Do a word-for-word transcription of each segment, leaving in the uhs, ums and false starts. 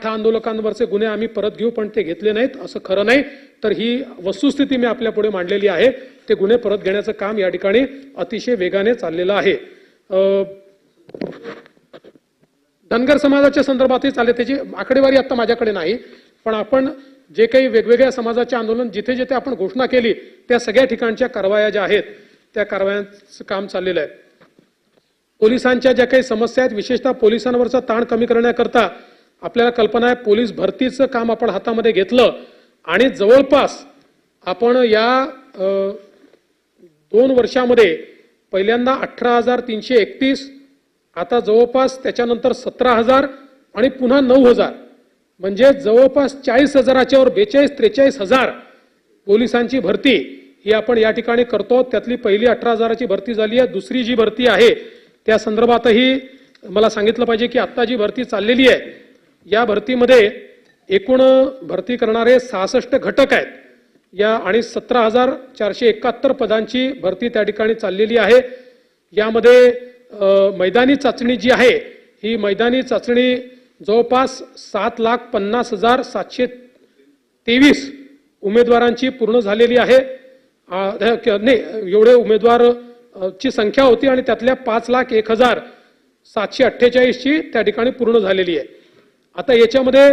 मराठा आंदोलकांवरचे गुन्हे आम्ही परत घेऊ पण ते घेतले नाहीत असं खरं नाही। तर ही वस्तुस्थिती मी आपल्या पुढे मांडलेली आहे। ते गुन्हे परत घेण्याचं काम या ठिकाणी अतिशय वेगाने चाललेलं आहे। धनगर समाजाच्या संदर्भातही चालले, त्याची आकडेवारी आता माझ्याकडे नाही, पण आपण जे काही वेगवेगळ्या समाजाचे आंदोलन जिथे जिथे आपण घोषणा केली त्या सगळ्या ठिकाणच्या कारवाया ज्या आहेत त्या कारवायांचं काम चाललेलं आहे। पोलिसांच्या ज्या काही समस्या आहेत, विशेषतः पोलिसांवरचा ताण कमी करण्याकरता आपल्याला कल्पना आहे पोलीस भरतीचं काम आपण हातामध्ये घेतलं आणि जवळपास आपण या दोन वर्षामध्ये पहिल्यांदा अठरा हजार तीनशे एकतीस, आता जवळपास त्याच्यानंतर सतरा हजार आणि पुन्हा नऊ हजार, म्हणजे जवळपास चाळीस हजाराच्या वर बेचाळीस त्रेचाळीस हजार पोलिसांची भरती ही आपण या ठिकाणी करतो। त्यातली पहिली अठरा हजाराची भरती झाली आहे। दुसरी जी भरती आहे त्या संदर्भातही मला सांगितलं पाहिजे की आता जी भरती चाललेली आहे या भरतीमध्ये एकूण भरती करणारे सहासष्ट घटक आहेत या आणि सतरा हजार चारशे एकाहत्तर पदांची भरती त्या ठिकाणी चाललेली आहे। यामध्ये मैदानी चाचणी जी आहे ही मैदानी चाचणी जवळपास सात लाख पन्नास हजार सातशे तेवीस उमेदवारांची पूर्ण झालेली आहे। नाही, एवढे उमेदवार ची संख्या होती आणि त्यातल्या पाच लाख एक हजार सातशे अठ्ठेचाळीस ची त्या ठिकाणी पूर्ण झालेली आहे। आता याच्यामध्ये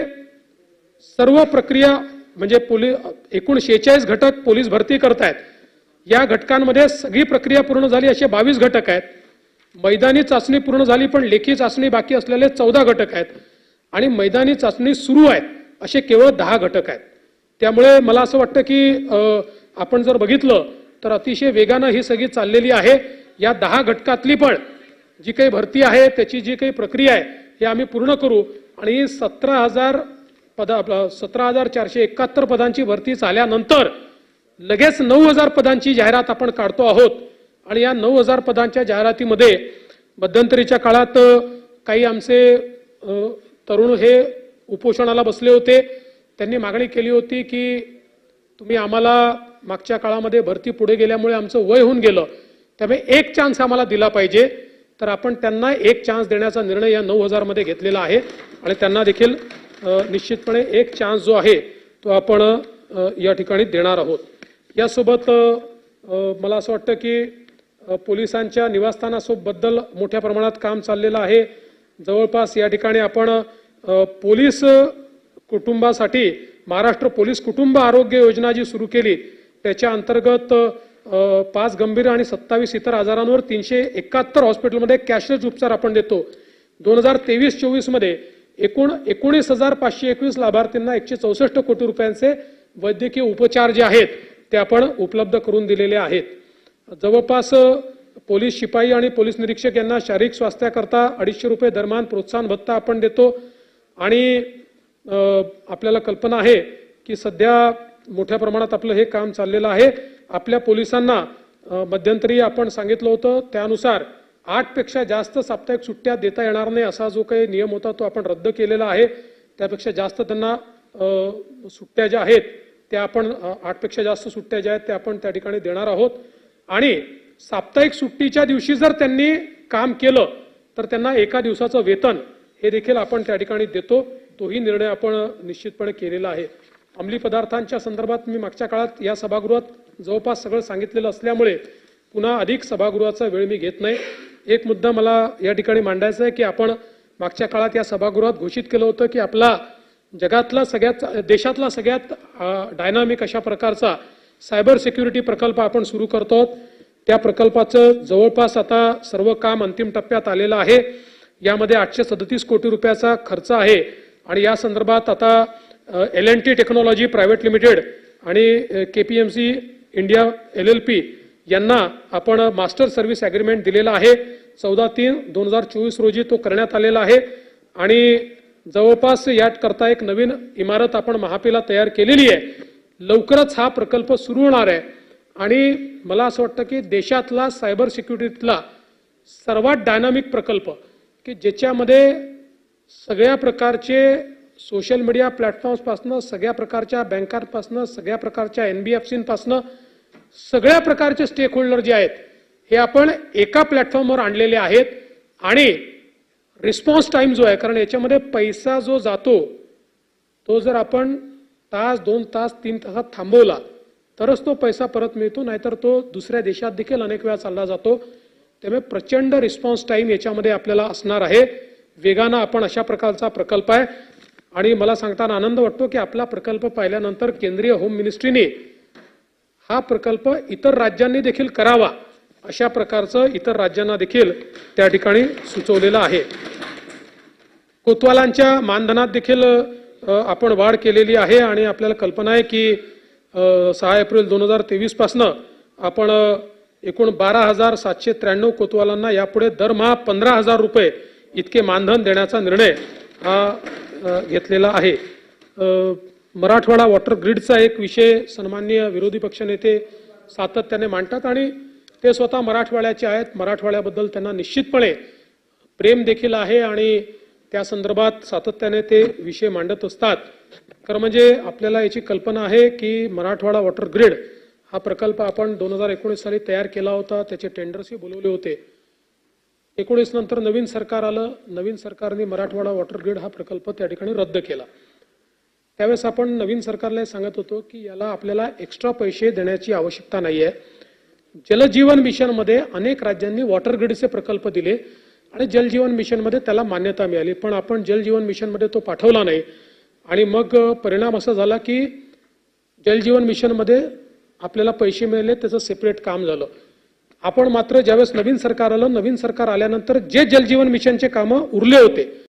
सर्व प्रक्रिया म्हणजे पोलीस एकूण शेहेचाळीस घटक पोलीस भरती करतायत। या घटकांमध्ये सगळी प्रक्रिया पूर्ण झाली असे बावीस घटक आहेत। मैदानी चाचणी पूर्ण झाली पण लेखी चाचणी बाकी असलेले चौदा घटक आहेत आणि मैदानी चाचणी सुरू आहेत असे केवळ दहा घटक आहेत। त्यामुळे मला असं वाटतं की आपण जर बघितलं तर अतिशय वेगानं ही सगळी चाललेली आहे। या दहा घटकातली पण जी काही भरती आहे त्याची जी काही प्रक्रिया आहे हे आम्ही पूर्ण करू आणि सतरा हजार पद सतरा हजार चारशे एकाहत्तर पदांची भरती झाल्यानंतर लगेच नऊ हजार पदांची जाहिरात आपण काढतो आहोत आणि या नऊ हजार पदांच्या जाहिरातीमध्ये मध्यंतरीच्या काळात काही आमचे तरुण हे उपोषणाला बसले होते। त्यांनी मागणी केली होती की तुम्ही आम्हाला मागच्या काळामध्ये भरती पुढे गेल्यामुळे आमचं वय होऊन गेलं, त्यामुळे एक चान्स आम्हाला दिला पाहिजे। तर आपण त्यांना एक चान्स देण्याचा निर्णय या नऊ हजार मध्ये घेतलेला आहे आणि त्यांना देखील निश्चितपणे एक चान्स जो आहे तो आपण या ठिकाणी देणार आहोत। यासोबत मला असं वाटतं की पोलिसांच्या निवासस्थानाबद्दल मोठ्या प्रमाणात काम चाललेलं आहे। जवळपास या ठिकाणी आपण पोलीस कुटुंबासाठी महाराष्ट्र पोलीस कुटुंब आरोग्य योजना जी सुरू केली त्याच्या अंतर्गत पाच गंभीर आणि सत्तावीस इतर आजारांवर तीनशे एकाहत्तर हॉस्पिटलमध्ये कॅशलेस उपचार आपण देतो। दोन हजार तेवीस चोवीस मध्ये एकूण एकोणीस हजार पाचशे एकवीस लाभार्थींना एकशे चौसष्ट कोटी रुपयांचे वैद्यकीय उपचार जे आहेत ते आपण उपलब्ध करून दिलेले आहेत। जवळपास पोलीस शिपाई आणि पोलीस निरीक्षक यांना शारीरिक स्वास्थ्याकरता अडीचशे रुपये दरम्यान प्रोत्साहन भत्ता आपण देतो आणि आपल्याला कल्पना आहे की सध्या मोठ्या प्रमाणात आपलं हे काम चाललेलं आहे। आपल्या पोलिसांना मध्यंतरी आपण सांगितलं होतं त्यानुसार आठ पेक्षा जास्त साप्ताहिक सुट्ट्या देता येणार नाही असा जो काही नियम होता तो आपण रद्द केलेला आहे। त्यापेक्षा जास्त त्यांना सुट्ट्या ज्या आहेत त्या आपण आठ पेक्षा जास्त सुट्ट्या ज्या आहेत त्या आपण त्या ठिकाणी देणार आहोत आणि साप्ताहिक सुट्टीच्या दिवशी जर त्यांनी काम केलं तर त्यांना एका दिवसाचं वेतन हे देखील आपण त्या ठिकाणी देतो। तोही निर्णय आपण निश्चितपणे केलेला आहे। अंमली पदार्थांच्या संदर्भात मी मागच्या काळात या सभागृहात जवळपास सगळं सांगितलेलं असल्यामुळे पुन्हा अधिक सभागृहाचा वेळ मी घेत नाही। एक मुद्दा मला या ठिकाणी मांडायचा आहे की आपण मागच्या काळात या सभागृहात घोषित केलं होतं की आपला जगातला सगळ्यात देशातला सगळ्यात डायनामिक अशा प्रकारचा सायबर सिक्युरिटी प्रकल्प आपण सुरू करतो। त्या प्रकल्पाचं जवळपास आता सर्व काम अंतिम टप्प्यात आलेलं आहे। यामध्ये आठशे सदतीस कोटी रुपयाचा खर्च आहे आणि या संदर्भात आता L N T technology private limited आणि K P M C India L L P यांना आपण मास्टर सर्व्हिस ॲग्रीमेंट दिलेला आहे। चौदा तीन दोन हजार चोवीस रोजी तो करण्यात आलेला आहे आणि जवळपास याकरता एक नवीन इमारत आपण महापीला तयार केलेली आहे। लवकरच हा प्रकल्प सुरू होणार आहे आणि मला असं वाटतं की देशातला सायबर सिक्युरिटीतला सर्वात डायनामिक प्रकल्प की ज्याच्यामध्ये सगळ्या प्रकारचे सोशल मीडिया प्लॅटफॉर्म्सपासनं सगळ्या प्रकारच्या बँकांपासनं सगळ्या प्रकारच्या एन बी एफ सींपासनं सगळ्या प्रकारचे स्टेक होल्डर जे आहेत हे आपण एका प्लॅटफॉर्मवर आणलेले आहेत आणि रिस्पॉन्स टाइम जो आहे कारण याच्यामध्ये पैसा जो जातो तो जर आपण तास दोन तास तीन तासात थांबवला तरच तो पैसा परत मिळतो, नाहीतर तो दुसऱ्या देशात देखील अनेक वेळा चालला जातो. त्यामुळे प्रचंड रिस्पॉन्स टाइम याच्यामध्ये आपल्याला असणार आहे. वेगानं आपण अशा प्रकारचा प्रकल्प आहे आणि मला सांगताना आनंद वाटतो की आपला प्रकल्प पाहिल्यानंतर केंद्रीय होम मिनिस्ट्रीने हा प्रकल्प इतर राज्यांनी देखील करावा अशा प्रकारचं इतर राज्यांना देखील त्या ठिकाणी सुचवलेलं आहे. कोतवालांच्या मानधनात देखील आपण वाढ केलेली आहे आणि आपल्याला कल्पना आहे की सहा एप्रिल दोन हजार तेवीस पासनं आपण एकूण बारा हजार सातशे त्र्याण्णव कोतवालांना यापुढे दरमहा पंधरा हजार रुपये इतके मानधन देण्याचा निर्णय हा घेतलेला आहे. मराठवाडा वॉटर ग्रीडचा एक विषय सन्माननीय विरोधी पक्षनेते सातत्याने मांडतात आणि ते स्वतः मराठवाड्याचे आहेत. मराठवाड्याबद्दल त्यांना निश्चितपणे प्रेम देखील आहे आणि त्या संदर्भात सातत्याने ते विषय मांडत असतात. खरं म्हणजे आपल्याला याची कल्पना आहे की मराठवाडा वॉटर ग्रीड हा प्रकल्प आपण दोन हजार एकोणीस साली तयार केला होता. त्याचे टेंडर्सही बोलवले होते. एकोणीस नंतर नवीन सरकार आलं. नवीन सरकारने मराठवाडा वॉटर ग्रीड हा प्रकल्प त्या ठिकाणी रद्द केला. त्यावेळेस आपण नवीन सरकारला सांगत होतो की याला आपल्याला एक्स्ट्रा पैसे देण्याची आवश्यकता नाही आहे. जलजीवन मिशनमध्ये अनेक राज्यांनी वॉटर ग्रीडचे प्रकल्प दिले आणि जलजीवन मिशनमध्ये त्याला मान्यता मिळाली, पण आपण जलजीवन मिशनमध्ये तो पाठवला नाही आणि मग परिणाम असा झाला की जलजीवन मिशनमध्ये आपल्याला पैसे मिळाले, त्याचं सेपरेट काम झालं. आपण मात्र ज्यावेळेस नवीन सरकार आलं, नवीन सरकार आल्यानंतर जे जलजीवन मिशनचे कामं उरले होते